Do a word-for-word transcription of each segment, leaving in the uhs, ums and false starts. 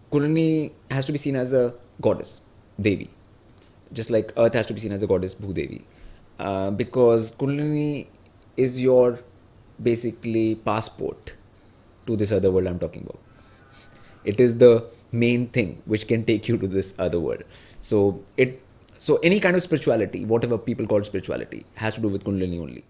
Kundalini has to be seen as a goddess, Devi, just like Earth has to be seen as a goddess, Bhudevi, uh, because Kundalini is your basically passport to this other world I'm talking about. It is the main thing which can take you to this other world. So it, so any kind of spirituality, whatever people call spirituality, has to do with Kundalini only.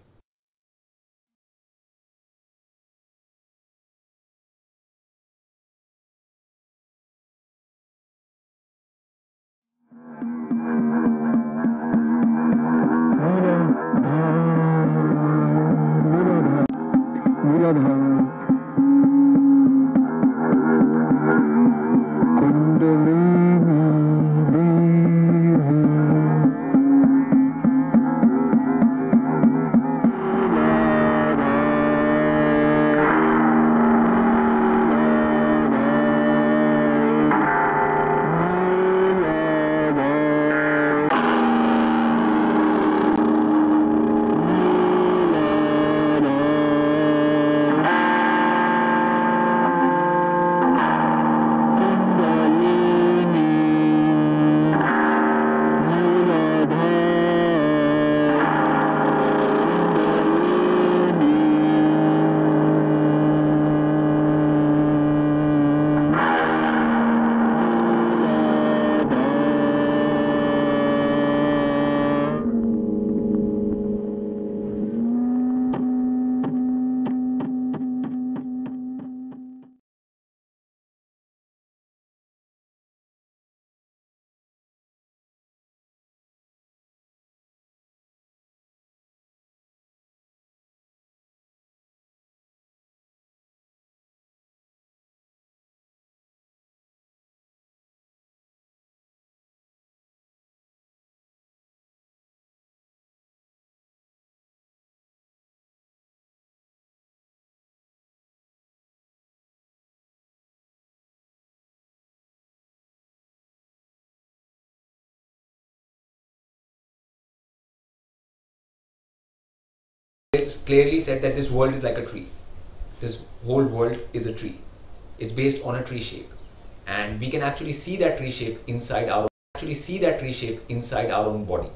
It's clearly said that this world is like a tree. This whole world is a tree. It's based on a tree shape, and we can actually see that tree shape inside our actually see that tree shape inside our own body.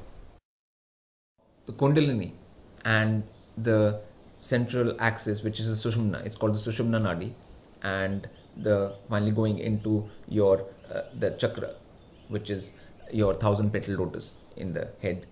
The Kundalini and the central axis, which is the Sushumna, it's called the Sushumna Nadi, and the finally going into your uh, the chakra, which is your thousand petal lotus in the head.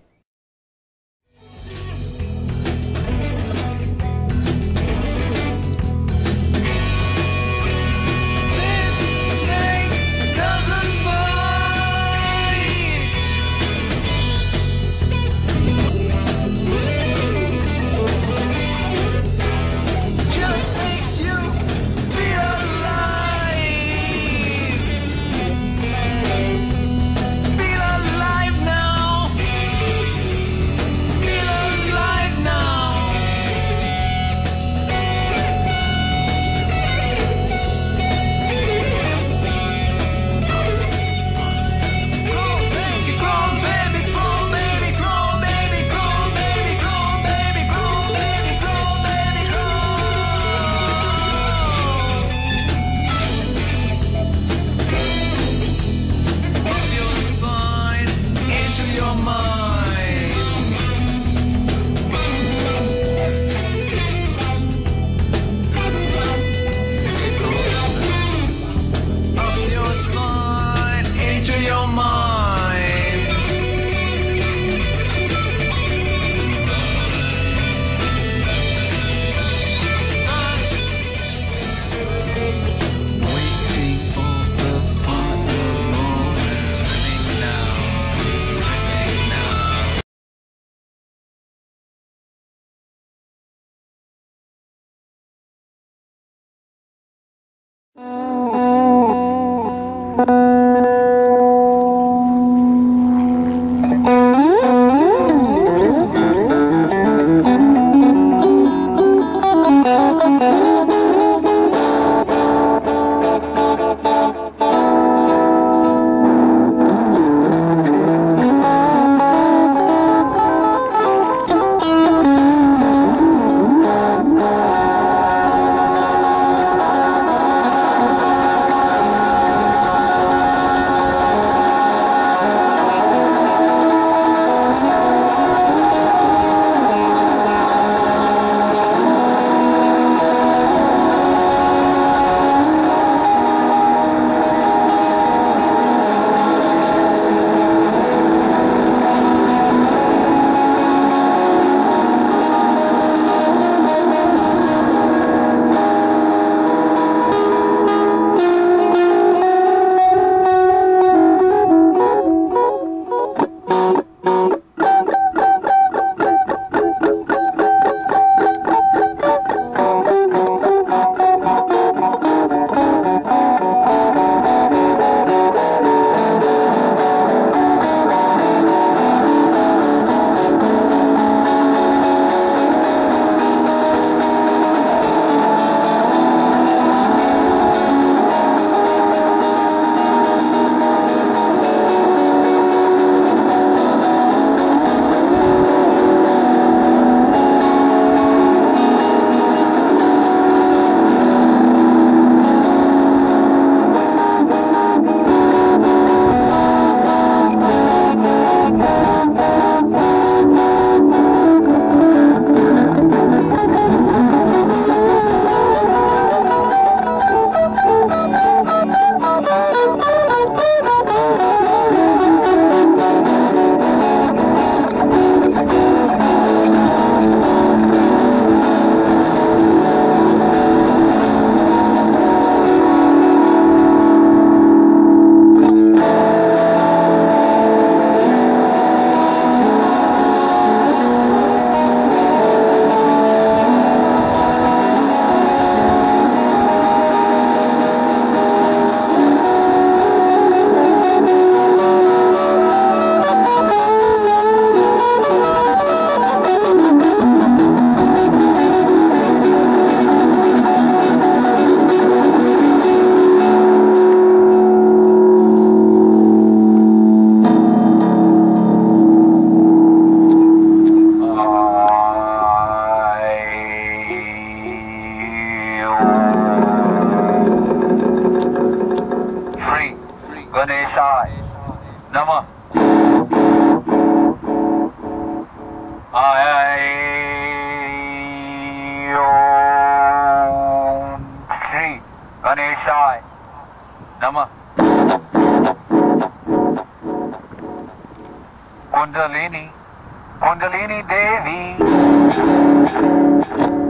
Waiting for the final moment, it's running now, it's running now. Ganeshaय Namah. Kundalini, Kundalini Devi.